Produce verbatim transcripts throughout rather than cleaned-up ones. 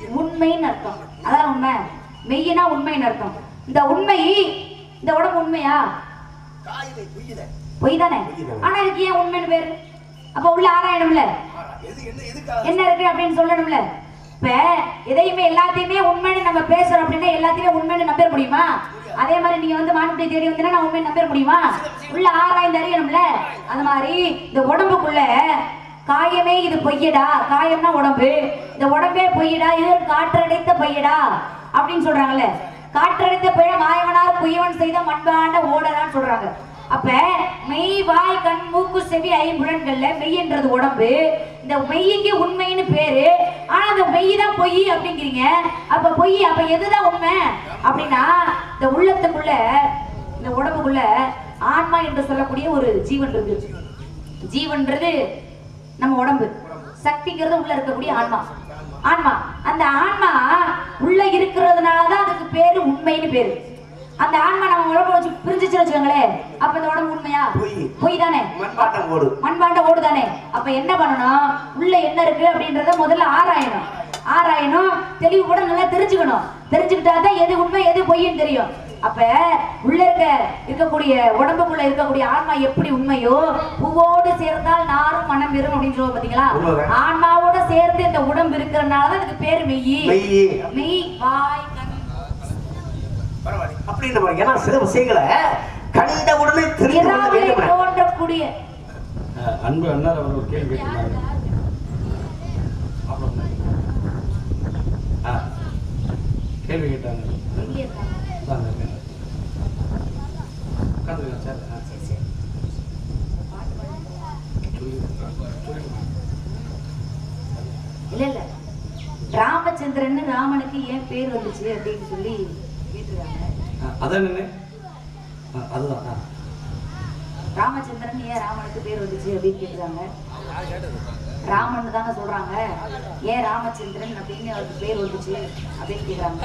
உண்மைன்னு அர்த்தம். அதான் உண்மை. மெய்யினா உண்மைன்னு அர்த்தம். இந்த உண்மை, இந்த உடம்பு உண்மையா? பொய் தானே. ஆனா இதுக்கு ஏன் உண்மைன்னு பேரு? அப்ப உள்ள ஆராயணும்ல, என்ன இருக்கு அப்படின்னு சொல்லணும்ல. இப்ப எதையுமே எல்லாத்தையுமே உண்மைன்னு நம்ம பேசுறோம் அப்படின்னா எல்லாத்தையுமே உண்மைன்னு நம்ப முடியுமா? அதே மாதிரி நீங்க வந்து மானுடைய தேடி வந்தீங்கன்னா நான் உண்மையை நம்ப முடியுமா? உள்ள ஆராய்ந்து அறியணும்ல. அது மாதிரி இந்த உடம்புக்குள்ள காயமே இது பொய்யடா, காயம்னா உடம்பு, இந்த உடம்பே பொய்யடா, இது காற்றடைத்த பொய்யடா அப்படின்னு சொல்றாங்கல்ல. காற்றடைத்த பொய்ய மாயவனார் புயவன் செய்த மண்பாண்ட ஓடலான்னு சொல்றாங்க. அப்ப மெய் வாய் கண் மூக்கு செவி ஐம்புலன்கள்ல மெய்ன்றது உடம்பு. இந்த மெய்க்கு உண்மைன்னு பேரு. ஆனா அந்த மெய் தான் பொய் அப்படிங்கிறீங்க. அப்ப பொய், அப்ப எதுதான் உண்மை அப்படின்னா இந்த உள்ளத்துக்குள்ள, இந்த உடம்புக்குள்ள ஆன்மா என்று சொல்லக்கூடிய ஒரு ஜீவன் இருக்கு. ஜீவன்றது நம்ம உடம்பு, சக்திங்கிறது உள்ள இருக்கக்கூடிய ஆன்மா. ஆன்மா, அந்த ஆன்மா உள்ள இருக்கிறதுனாலதான் அதுக்கு பேரு உண்மைன்னு பேரு. அந்த ஆன்மா நம்ம உடம்பு வச்சு பிரிஞ்சிச்சு வச்சுக்கோங்களேன், அப்ப இந்த உடம்பு உண்மையா? பொய் தானே. மண்பாண்டம் ஓடு, மண்பாண்டம் ஓடு தானே. அப்ப என்ன பண்ணணும்? உள்ள என்ன இருக்கு அப்படின்றத முதல்ல ஆராயணும். ஆராயணும், தெளிவு கூட நல்லா தெரிஞ்சுக்கணும். தெரிஞ்சுக்கிட்டாதான் எது உண்மை எது பொய்ன்னு தெரியும். அப்ப உள்ள இருக்க இருக்கக்கூடிய உடம்புக்குள்ள இருக்கக்கூடிய ஆன்மா எப்படி உண்மையோ, பூவோடு சேர்ந்தால் நாரும் மனம் பெறும் அப்படின்னு சொல்லுவோம் பாத்தீங்களா? ஆன்மாவோட சேர்ந்து இந்த உடம்பு இருக்கிறதுனாலதான் அதுக்கு பேரு மெய். மெய் வாய் கண் அப்படின்னு. ஏன்னா சில விஷயங்களை கண்ட உடனே தோன்றக்கூடிய அன்பு அண்ணா அவர் ஒரு கேள்வி கேட்டாங்க. கேள்வி கேட்டாங்க. இல்ல இல்ல ராமச்சந்திரன் ராமனுக்கு ஏன் பேர் வந்துச்சு அப்படின்னு சொல்லி கேட்டுருக்காங்க. அதுதான் ராமச்சந்திரன் ஏன் ராமனுக்கு பேர் வந்துச்சு அப்படின்னு கேட்டுருக்காங்க. ராமன் தாங்க சொல்றாங்க, ஏன் ராமச்சந்திரன் அப்படின்னு அவருக்கு பேர் வந்துச்சு அப்படின்னு கேக்குறாங்க.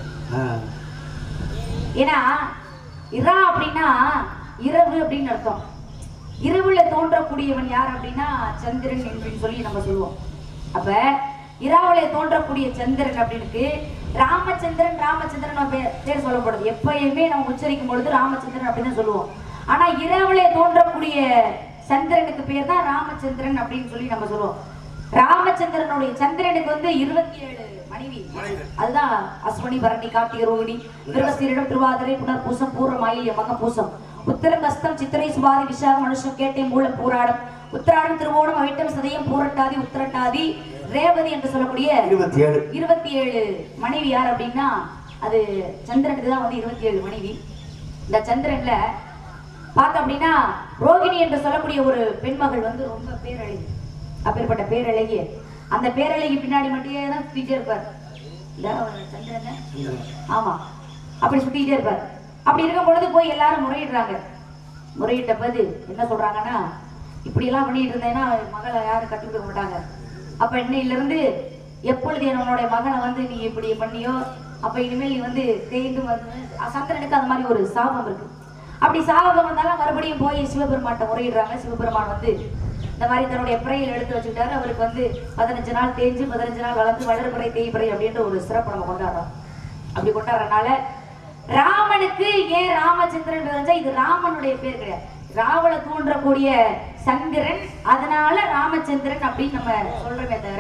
ஏன்னா இரா அப்படின்னா இரவு அப்படின்னு அர்த்தம். இரவுல தோன்றக்கூடியவன் யார் அப்படின்னா சந்திரன் அப்படின்னு சொல்லி நம்ம சொல்லுவோம். அப்ப இரவுல தோன்றக்கூடிய சந்திரன் அப்படின்னு ராமச்சந்திரன் ராமச்சந்திரன் பேர் சொல்லப்படுது. எப்பயுமே நம்ம உச்சரிக்கும் பொழுது ராமச்சந்திரன் அப்படின்னு சொல்லுவோம். ஆனா இரவுல தோன்றக்கூடிய சந்திரனுக்கு பேர் தான் ராமச்சந்திரன் அப்படின்னு சொல்லி நம்ம சொல்லுவோம். ராமச்சந்திரனுடைய சந்திரனுக்கு வந்து இருபத்தி ஏழு மனைவி. அதுதான் அஸ்வினி பரணி கார்த்திகை ரோகிணி மிருகசீரிடம் திருவாதிரை புனர் பூசம் பூர்வ ஆயில்ய மக பூசம் உத்தரம் கஸ்தம் சித்திரை சுபாதி விசாகம் மனுஷம் கேட்டை மூலம் பூராடம் உத்திராடம் திருவோணம் அவிட்டம் சதயம் பூரட்டாதி உத்திரட்டாதி ரேவதி என்று சொல்லக்கூடிய இருபத்தி ஏழு இருபத்தி ஏழு மனைவி யார் அப்படின்னா அது சந்திரனுக்கு தான் வந்து இருபத்தி ஏழு மனைவி. இந்த சந்திரன்ல பார்த்தோம் அப்படின்னா ரோகிணி என்று சொல்லக்கூடிய ஒரு பெண்மகள் வந்து ரொம்ப பேரழகி. அப்பேற்பட்ட பேரழகி, அந்த பேரழகி பின்னாடி மட்டும் தான் சுத்திட்டே இருப்பார் சந்திரன். ஆமா, அப்படி சுத்திட்டே இருப்பார். அப்படி இருக்கும் பொழுது போய் எல்லாரும் முறையிடுறாங்க. முறையிட்ட போது என்ன சொல்றாங்கன்னா, இப்படி எல்லாம் பண்ணிட்டு இருந்தேன்னா மகளை யாரும் கட்டி கொடுக்க மாட்டாங்க. அப்ப இன்னையில இருந்து எப்பொழுது என்னுடைய மகனை வந்து நீ இப்படி பண்ணியோ அப்ப இனிமேல் நீ வந்து தேய்ந்து வந்து சந்திரனுக்கு அந்த மாதிரி ஒரு சாபம் இருக்கு. அப்படி சாபம் வந்தாலும் மறுபடியும் போய் சிவபெருமான்ட்ட முறையிடுறாங்க. சிவபெருமான் வந்து இந்த மாதிரி தன்னுடைய பிறையில் எடுத்து வச்சுக்கிட்டாரு. அவருக்கு வந்து பதினஞ்சு நாள் தேஞ்சு பதினஞ்சு நாள் வளர்ந்து வளர்பிறை தேய்பிறை அப்படின்ற ஒரு சிறப்பு நம்ம கொண்டாடுறோம். அப்படி கொண்டாடுறதுனால ராமனுக்கு ஏன் ராமச்சந்திரன் தெரிஞ்சா இது ராமனுடைய பேர் கிடையாது, ராவண தோன்றக்கூடிய சந்திரன், அதனால ராமச்சந்திரன் அப்படின்னு நம்ம சொல்றோமே தவிர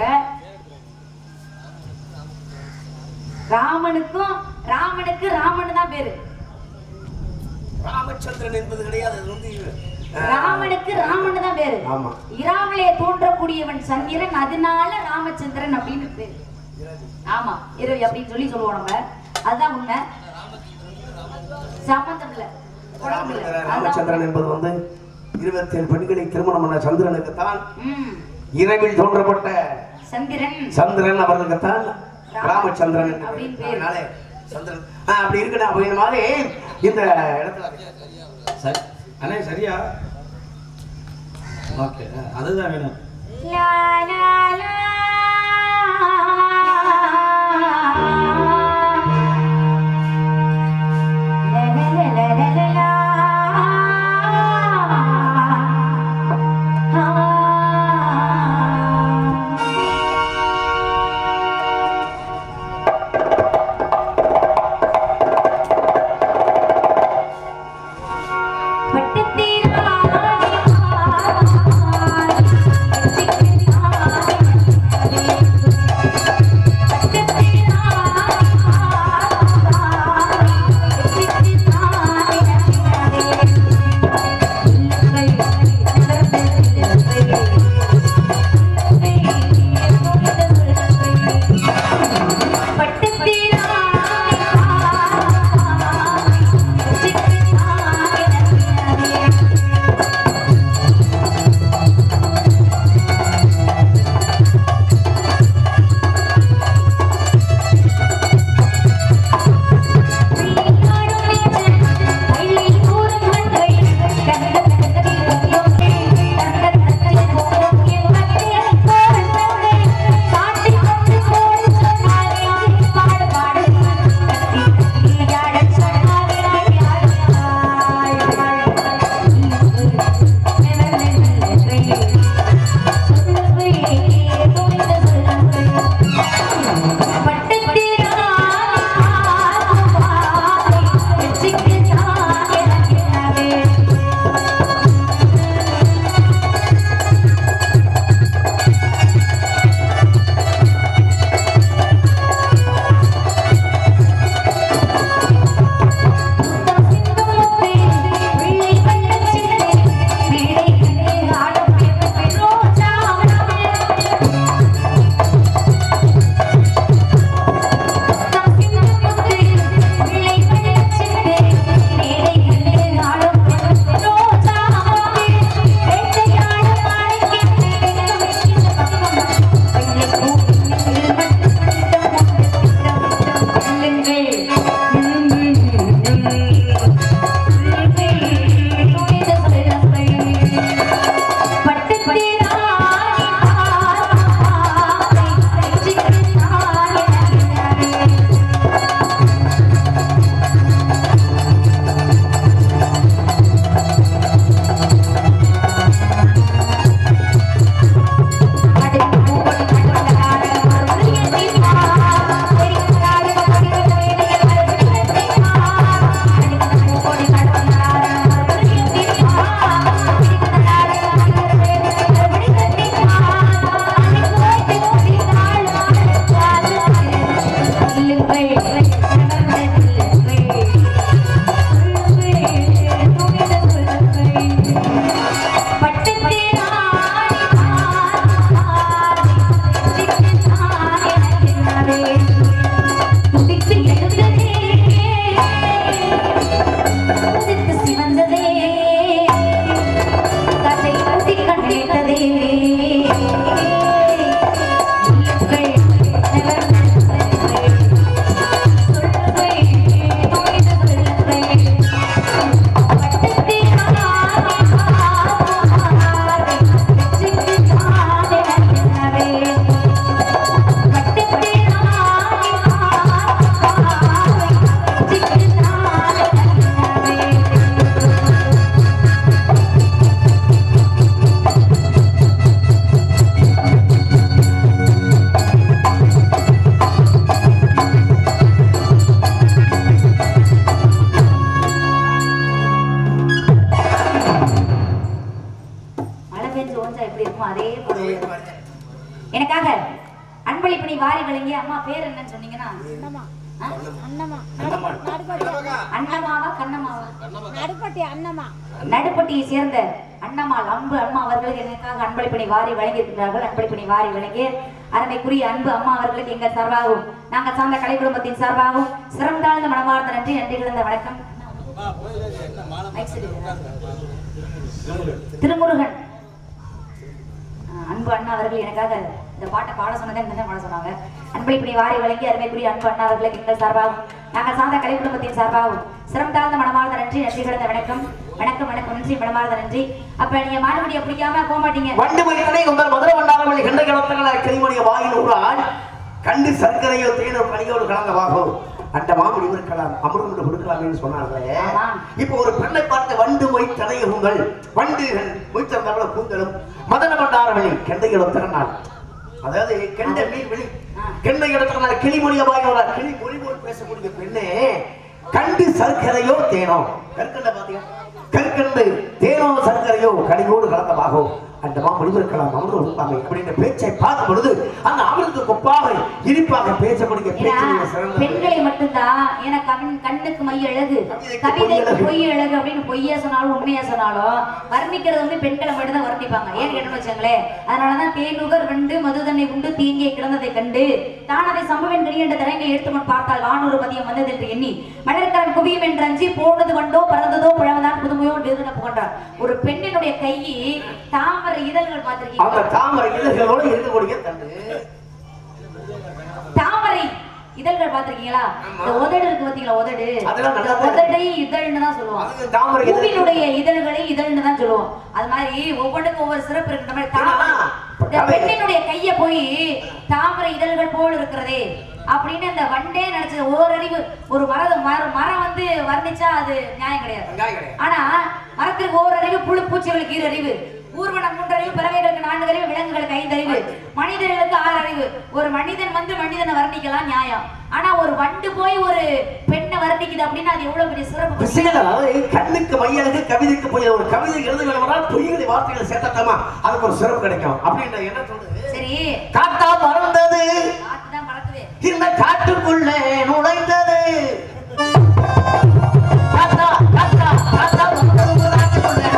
ராமனுக்கும் ராமனுக்கு ராமன் தான் பேரு. ராமச்சந்திரன் என்பது கிடையாது, ராமனுக்கு ராமன் தான் பேரு. இராவிலே தோன்றக்கூடியவன் சந்திரன், அதனால ராமச்சந்திரன் அப்படின்னு பேரு. ஆமா, இரவி அப்படின்னு சொல்லி சொல்லுவோம் நம்ம. அதுதான் உண்மை, சம்பந்தம் இல்ல. ராமச்சந்திரன் என்பது வந்து இருபத்தி ஏழு பெண்களை திருமணம் பண்ண சந்திரனுக்கு தான் இரவில் தோன்றப்பட்ட சந்திரன் சந்திரன் அவர்களுக்கு தான் ராமச்சந்திரன் அப்படின்னு சந்திரன் அப்படி இருக்கணும். அப்படிங்கிற மாதிரி இந்த இடத்துல அண்ணே சரியா? ஓகே, அதுதான் வேணும். எனக்காக அன்பளிப்பணி வாரி வழங்கி அம்மா பேர் என்னன்னு சொன்னீங்கன்னா அண்ணமாவா கண்ணமாவா நடுப்பட்டி அண்ணமா நடுப்பட்டியை சேர்ந்த அண்ணமால் அன்பு அம்மா அவர்களுக்கு எனக்காக அன்பளிப்பணி வாரி வழங்கி இருக்கிறார்கள். அன்பளிப்பணி வாரி வழங்கி அருமைக்குரிய அன்பு அம்மா அவர்களுக்கு எங்கள் சார்பாகவும் நாங்கள் சார்ந்த கலை குடும்பத்தின் சார்பாகவும் சிறந்தாழ்ந்த மனமார்ந்த நன்றி நன்றி கலந்த வணக்கம். திருமுருகன் அன்பு அண்ணா அவர்கள் எனக்காக இந்த பாட்டை பாட சொன்னதே இந்த பாட சொன்னாங்க. அன்பளிப்பணி வாரி வழங்கி அருமைக்குரிய அன்பு அண்ணா அவர்களுக்கு எங்கள் சார்பாகவும் நாங்கள் சார்ந்த கலை குடும்பத்தின் சார்பாகவும் சிறந்தாழ்ந்த மனமார்ந்த நன்றி நன்றி கலந்த வணக்கம். வணக்கம் வணக்கம் நன்றி மனமார்ந்த நன்றி. அப்ப நீங்க மாடுபடியை பிடிக்காம போக மாட்டீங்க. வண்டு மணிக்கடை உங்கள் மதுரை வண்டாரமல்லி கண்டை கலத்தங்கள கிளிமணிய வாயில் ஊரால் கண்டு சர்க்கரையோ தேனோ கனியோடு கலந்தவாகும் அந்த மாமணி இருக்கலாம் அமிர்தம் கொடுக்கலாம்னு சொன்னாங்களே. இப்போ ஒரு பெண்ணை பார்த்து வண்டு மொய் தனையுங்கள் வண்டுகள் மொய்த்தவங்கள கூந்தலும் மதன வண்டாரமல்லி கெண்டை கலத்தனால் அதாவது கெண்டை மீன் வெளி கெண்டை கலத்தனால் கிளிமொழிய வாயில் கிளி மொழி போல் பேசக்கூடிய பெண்ணே கண்டு சர்க்கரையோ தேனோ கற்கண்ட பாத்தீங்க கற்கண்டு தேனோ சர்க்கரையோ கனியோடு கலந்தவாகும் அந்த மாமணி இருக்கலாம் அமிர்தம் கொடுப்பாங்க அப்படின்ற பேச்சை பார்க்கும் பொழுது அந்த அமிர்தத்துக்கு ஒப்பாக இனிப்பாக பேசக்கூடிய பெண்களை மட்டும்தான் ஏன்னா கண்ணுக்கு மை அழகு கவிதைக்கு பொய் அழகு அப்படின்னு பொய்யா சொன்னாலும் உண்மையா சொன்னாலும் வர்ணிக்கிறது வந்து பெண்களை மட்டும் தான் வர்ணிப்பாங்க. ஏன்னு கேட்டோம்னு வச்சுங்களேன், அதனாலதான் தேனுகர் வெண்டு மது தன்னை உண்டு தீங்கியை கிடந்ததை கண்டு தான் அதை சம்பவன் கடி என்ற தரங்கை எடுத்துக்கொண்டு பார்த்தால் வானூறு மதியம் வந்தது என்று எண்ணி மலர்கரன் குவியும் என்று அஞ்சி போனது வண்டோ பறந்ததோ புழவதான் புதுமையோ புகன்றார். ஒரு பெண்ணினுடைய கை தாமரை இதழ்கள் பார்த்திருக்கீங்க? அந்த தாமரை இதழ்களோட இருக்கக்கூடிய தண்டு தாமரை இதழ்கள் பார்த்திருக்கீங்களா? இந்த உதடு இருக்கு பாத்தீங்களா, உதடு உதடை இதழ்னு தான் சொல்லுவோம். பூவினுடைய இதழ்களை இதழ்னு தான் சொல்லுவோம். அது மாதிரி ஒவ்வொன்றுக்கும் ஒவ்வொரு சிறப்பு இருக்கிற மாதிரி தாமரை இந்த பெண்ணினுடைய கைய போய் தாமரை இதழ்கள் போல் இருக்கிறதே அப்படின்னு அந்த வண்டே நினைச்சது. ஓரறிவு ஒரு மரம் மரம் வந்து வர்ணிச்சா அது நியாயம் கிடையாது. ஆனா மரத்திற்கு ஓரறிவு புழு பூச்சிகளுக்கு இரு அறிவு, ஊர்வனம் மூன்றறிவு, பறவைகளுக்கு நான்கு அறிவு, விலங்குகளுக்கு ஐந்து அறிவு, மனிதர்களுக்கு ஆறு அறிவு. ஒரு மனிதன் வந்து மனிதனை வர்ணிக்கலாம் நியாயம். ஆனா ஒரு வண்டு போய் ஒரு பெண்ணை வர்ணிக்குது அப்படின்னா அது எவ்வளவு பெரிய சிறப்பு. கண்ணுக்கு மையலுக்கு கவிதைக்கு போய் ஒரு கவிதை எழுத வேணும்னால் பொய்களை வார்த்தைகளை சேர்த்தமா அதுக்கு ஒரு சிறப்பு கிடைக்கும் அப்படின்ற என்ன சொல்றது. சரி, காத்தா பறந்தது காத்துதான் பறக்குது இந்த காட்டுக்குள்ளே நுழைந்தது காத்தா காத்தா காத்தா பறந்தது காட்டுக்குள்ளே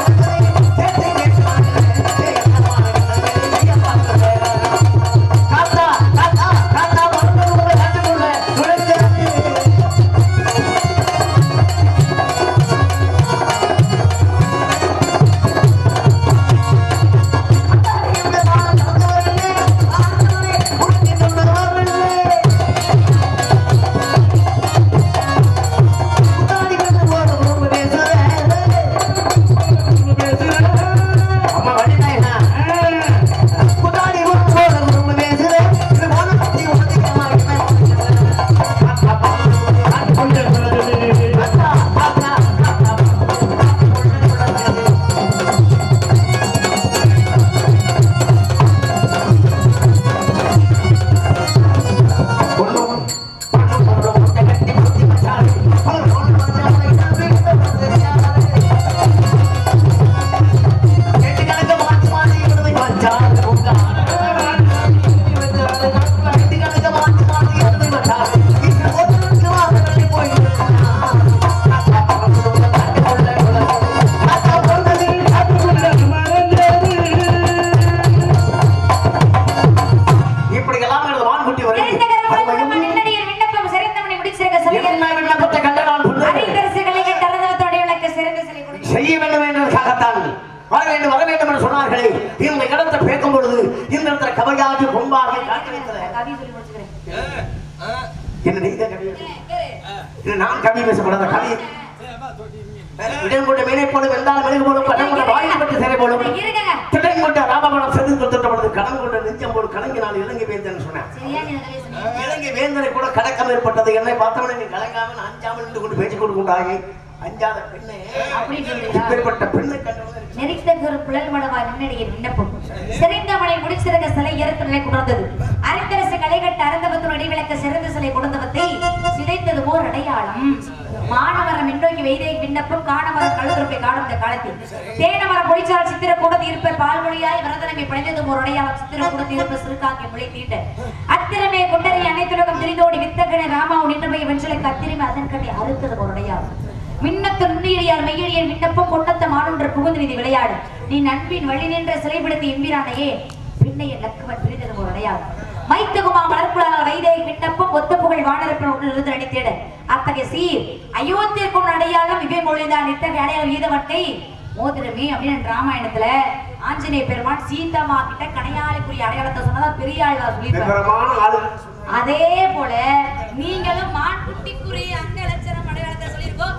என்ன நீங்க கவி இல்ல நான் கவி பேசக்கூடாத கவி விடன் கொண்ட மேனை போல வெந்தால் மெழுகு போலும் கடன் கொண்ட வாயில் பட்டு சிறை போலும் திடன் கொண்ட ராமபலம் செது தொட்டப்பொழுது கடன் கொண்ட நெஞ்சம் போல் கலங்கி நான் இலங்கை வேந்தன் சொன்னேன். இலங்கை வேந்தனை கூட கலக்கம் ஏற்பட்டது. என்னை பார்த்தவன நீ கலங்காமல் அஞ்சாமல் நின்று கொண்டு பேசிக் கொண்டு கொண்டாயே அஞ்சாத பெண்ணே இப்பேற்பட்ட பெண்ணை கண்டவன் நெறித்தகு புலல் மடவா நின்னடிய விண்ணப்பம் சிறைந்த மலை முடிச்சிருந்த சிலை ஏறுத்த நிலை கொண்டது. அரைத்தரசு கலைகட்ட அறந்தவத்தின் இடைவிளக்க சிறந்த சிலை கொடுத்தவத்தை சிதைத்தது போர் அடையாளம். மாணவரம் மின்னோக்கி வைதை விண்ணப்பம் காணவரம் கழுதுறுப்பை காணும் இந்த காலத்தில் தேனவரம் பொழிச்சால் சித்திர கூடத்தி இருப்ப பால்மொழியாய் வரதனமை படைந்தது ஒரு அடையாளம் சித்திர கூடத்தி இருப்ப சிறுகாக்கி முளை தீண்ட அத்திரமே கொண்டறி அனைத்துலகம் திரிந்தோடி வித்தகனை ராமாவு நின்றமை வெஞ்சலுக்கு அத்திரமே அதன் கட்டி அறுத்தது ஒரு அடையாளம். மின்னத்து நுண்ணியடியார் மெய்யடியர் விண்ணப்பம் கொண்டத்த மானொன்று புகுந்து நிதி விளையாடு நீ நண்பின் வழி நின்ற சிறைப்படுத்தி எம்பிரானையே பின்னைய லக்குவன் பிரிந்தது ஒரு அடையாளம். மைத்துகுமா மலர்குழால் வைதை விண்ணப்பம் ஒத்த புகழ் வானரப்பின் ஒன்று இருந்து அடித்தேட அத்தகைய சீர் அயோத்திற்கும் அடையாளம் இவை மொழிதான் இத்தகைய அடையாளம் ஈதவட்டை மோதிரமே அப்படின்னு ராமாயணத்துல ஆஞ்சநேய பெருமான் சீதாமா கிட்ட கணையாளுக்குரிய அடையாளத்தை சொன்னதா பெரிய ஆழ்வார் சொல்லியிருப்பாரு. அதே போல நீங்களும் மான் குட்டிக்குரிய அங்க லட்சணம் அடையாளத்தை சொல்லியிருக்கோம்.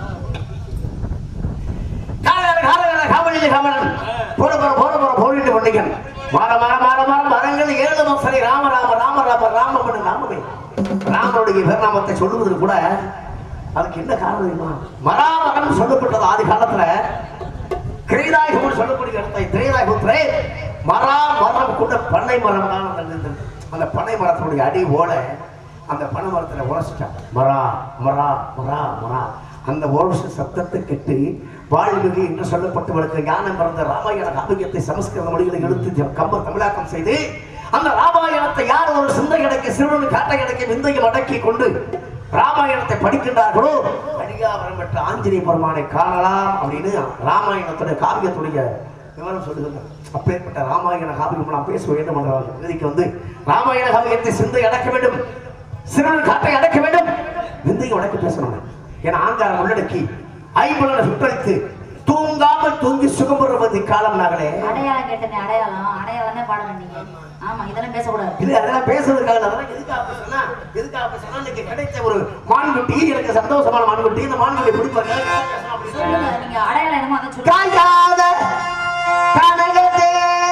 மரங்கள் ஏழு மசரை ராம ராம ராம ராம ராம ராமமே ராமனுடைய பெருநாமத்தை சொல்லுவது கூட அதுக்கு என்ன காரணம் தெரியுமா? மராமரம் சொல்லப்பட்டது ஆதி காலத்துல கிரீதாயுகம் சொல்லக்கூடிய இடத்தை திரேதாயுகத்திலே மரா மரம் கூட பண்ணை மரம் தான் அந்த பண்ணை மரத்தினுடைய அடி ஓல அந்த பனை மரத்துல உரசிட்டான். மரா மரா மரா மரா அந்த ஓரச சத்தத்தை கெட்டு வாழ்மிகு என்று சொல்லப்பட்டவர்களுக்கு ஞானம் பிறந்த ராமாயண காவியத்தை சமஸ்கிருத மொழிகளை எடுத்து கம்பர் தமிழாக்கம் செய்து அந்த ராமாயணத்தை யார் ஒரு சிந்தை கிடைக்க சிறுவன் காட்டை கிடைக்க விந்தையும் அடக்கி கொண்டு ராமாயணத்தை படிக்கின்றார்களோ அடியாவரம் பெற்ற ஆஞ்சநேய பெருமானை காணலாம் அப்படின்னு ராமாயணத்துடைய காவியத்துடைய விவரம் சொல்லுகிறார். அப்பேற்பட்ட ராமாயண காவியம் நாம் பேச வேண்டும் என்றால் இதுக்கு வந்து ராமாயண காவியத்தை சிந்தை அடக்க வேண்டும், சிறுவன் காட்டை அடக்க வேண்டும், விந்தையும் அடக்கி பேசணும். ஏன்னா ஆங்காரம் உள்ளடக்கி ஐம்பலனை சுற்றளித்து தூங்காமல் தூங்கி சுகம் பெறுவது காலம் நாங்களே. அடையாளம் கேட்டனே அடையாளம் அடையாளம் பாடணும் நீங்க. ஆமா இதெல்லாம் பேசக்கூடாது. இல்ல அதெல்லாம் பேசுறதுக்காக அதெல்லாம் எதுக்காக சொன்னா எதுக்காக சொன்னா இன்னைக்கு கிடைச்ச ஒரு மான்குட்டி எனக்கு சந்தோஷமான மான்குட்டி இந்த மான்குட்டி பிடிப்பாங்க நீங்க அடையாளம் என்னமோ அதை சொல்லுங்க. காயாத கனகத்தே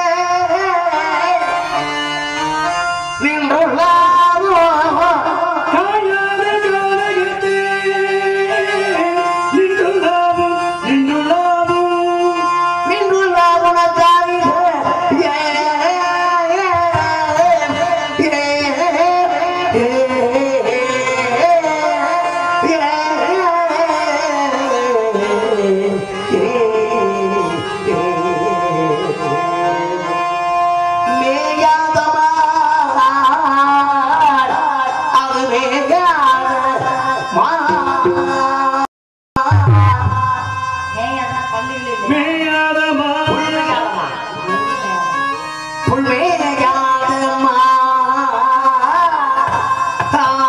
நின்றுள்ளாவோ காயாத கனகத்தே நின்றுள்ளாவோ நின்றுள்ளாவோ நின்றுள்ளாவோ நதாரி ஏ Ah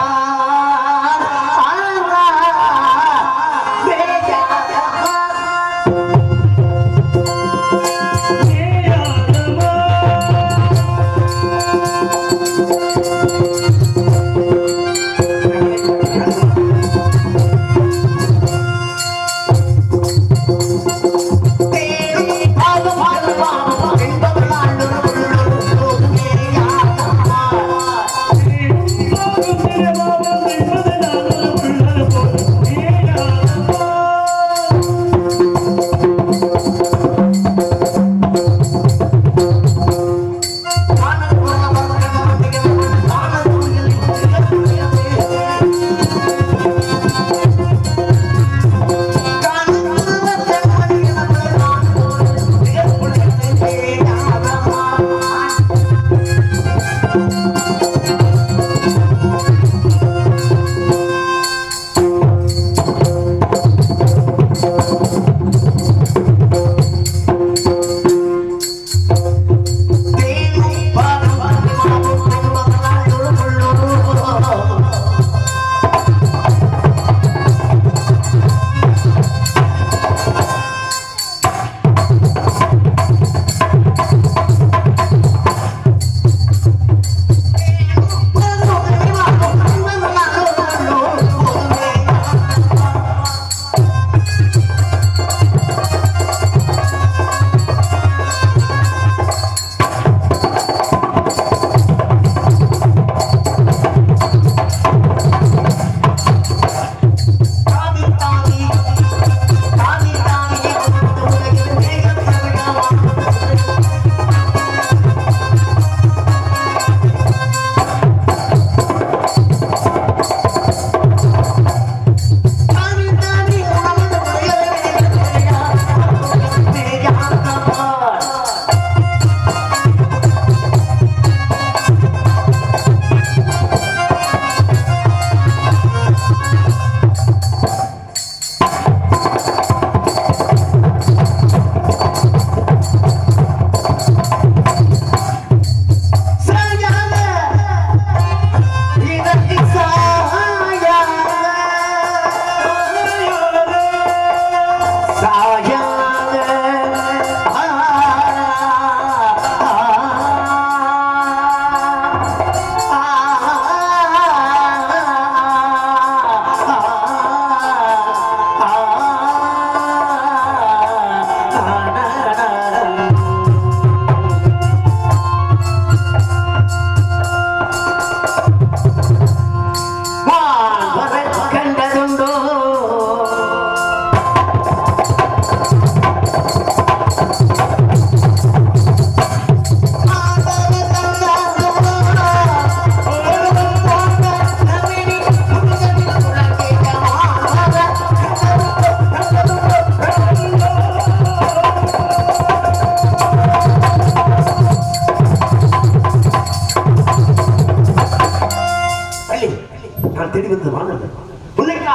கள்ளி நான் தேடி வந்தது வாங்க உன்னைக்கா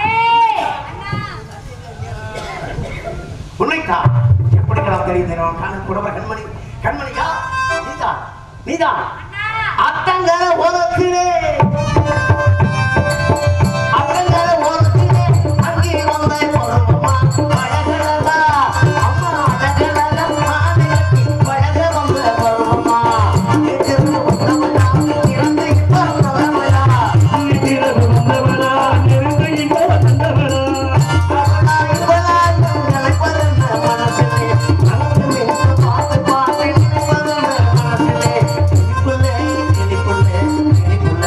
உன்னைக்கா எப்படி நான் தேடி தருவோம் காண குடவ கண்மணி கண்மணியா நீதா நீதா அத்தங்கர ஓரத்திலே அத்தங்கர ஓரத்திலே அங்கே வந்த பொறுமா அழகழகா அம்மா அழகழகா மாதேவி பழக வந்த பொறுமா எதிர்த்து வந்தவனா இறந்து இப்ப வந்தவனா எதிர்த்து வந்தவனா இறந்து இப்ப வந்தவனா அவளா இவளா நினைப்பதென்ன மனசிலே மனசிலே பார்த்து பார்த்து நினைப்பதென்ன மனசிலே இனிப்புள்ளே இனிப்புள்ளே இனிப்புள்ளே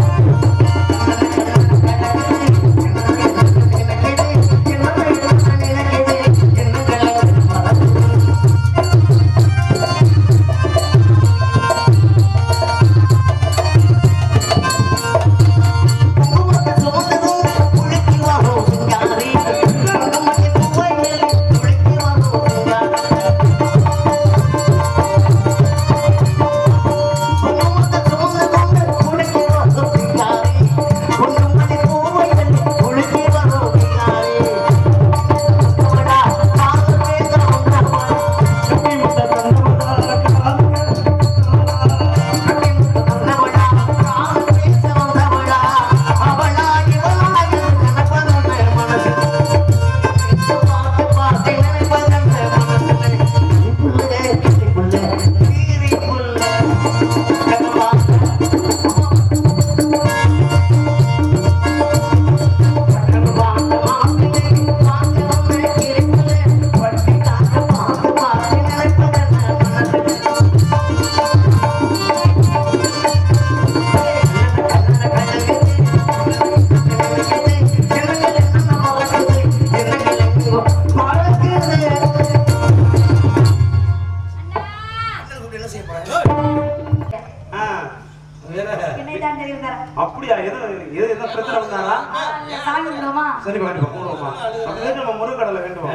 அப்படியா எது எது என்ன பிரச்சனை வந்தாரா சாமி கும்பிடுவோமா சரி கண்டிப்பா போடுவோமா அப்படியே நம்ம முருகடலை வேண்டும்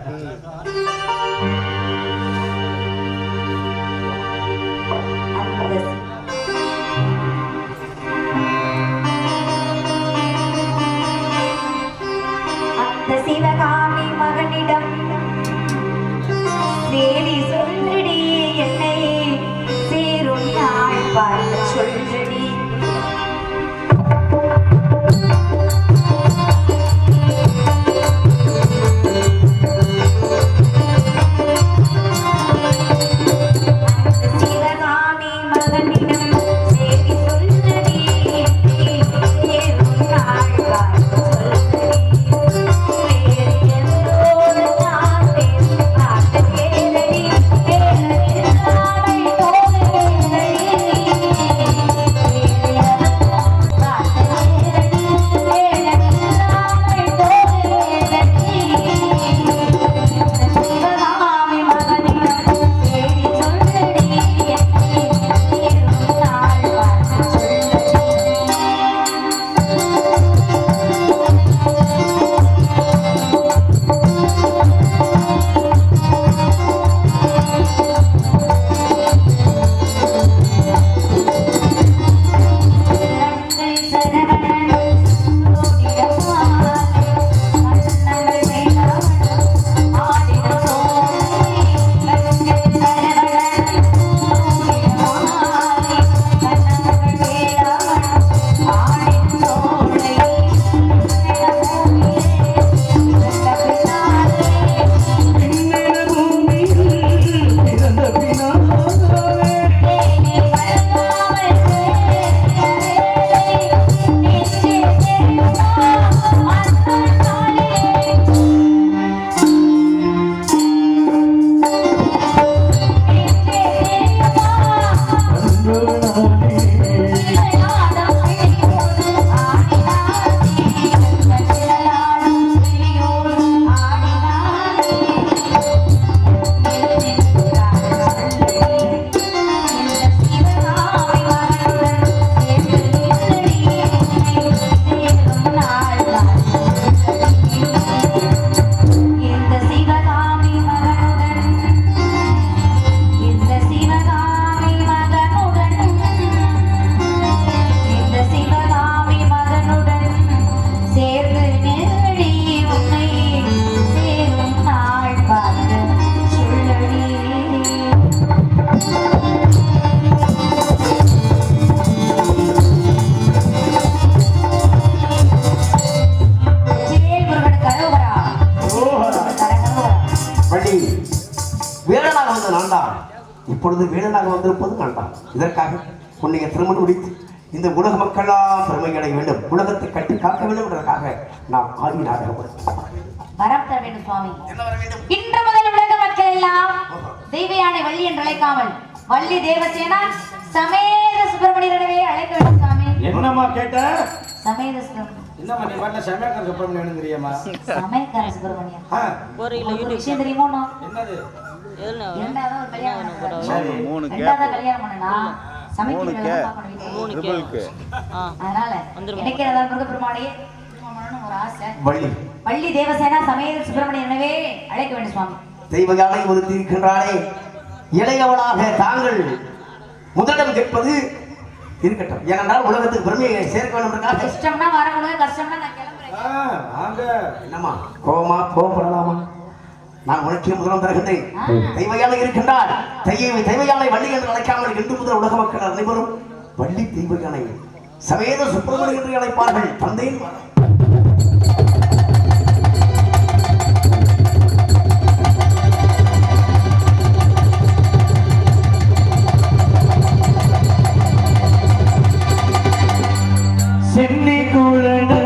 அந்த சிவகாமி மகனிடம் தேவி சொல்லடி என்னை சீரும் நாள் பார்க்க சொல்லடி சிவகாமி மகனிடம் தேவி சொல்லடி சீரும் நாள் பார்க்க சொல்லடி இப்பொழுது வேடனாக வந்திருப்பது வேண்டாம். இதற்காக உன்னைய திருமணம் முடித்து இந்த உலக மக்களால் பெருமை அடைய வேண்டும், உலகத்தை கட்டி காக்க வேண்டும் என்பதற்காக நாம் ஆதி நாடகம் வரம் தர வேண்டும் சுவாமி. இன்று முதல் உலக மக்கள் எல்லாம் தெய்வ யானை வள்ளி என்று அழைக்காமல் வள்ளி தேவசேனா சமேத சுப்பிரமணியனவே அழைக்க வேண்டும் சுவாமி. என்னம்மா கேட்ட? சமேத சுப்பிரமணியன். என்னம்மா நீ வாட்ல சமேக்கர் சுப்பிரமணியன் தெரியுமா? சமேக்கர சுப்பிரமணியன். ஆ ஒரு விஷயம் தெரியுமோ? என்னது? இரண்டாவது ஒரு கல்யாணம் பண்ணணும். சரி மூணு கே இரண்டாவது கல்யாணம் பண்ணனும். சமைக்கிறத பார்க்கணும். மூணு கேளுக்கு அதனால நினைக்கிறதா முருகப்பெருமானையே திருமணம்னு ஒரு ஆசை. வள்ளி வள்ளி தேவசேனா சமேத சுப்பிரமணியனவே அழைக்க வேண்டும் சுவாமி. தெய்வ யானை ஒருத்தி இருக்கின்றாளே, இளையவளாக தாங்கள் முதலிடம் கேட்பது இருக்கட்டும். ஏனென்றால் உலகத்துக்கு பெருமையை சேர்க்க வேண்டும் என்றால் இஷ்டம்னா வரணும், கஷ்டம்னா நான் கிளம்புறேன். ஆ வாங்க. என்னம்மா கோபமா கோபப்படலாமா? நான் உனக்கே முதலம் தருகின்றேன். தெய்வ யானை இருக்கின்றார். தெய்வ தெய்வ யானை வள்ளி என்று அழைக்காமல் இன்று முதல் உலக மக்கள் அனைவரும் வள்ளி தெய்வ யானை சமேத சுப்பிரமணியன் என்று அழைப்பார்கள். தந்தையின் சென்னி கூழன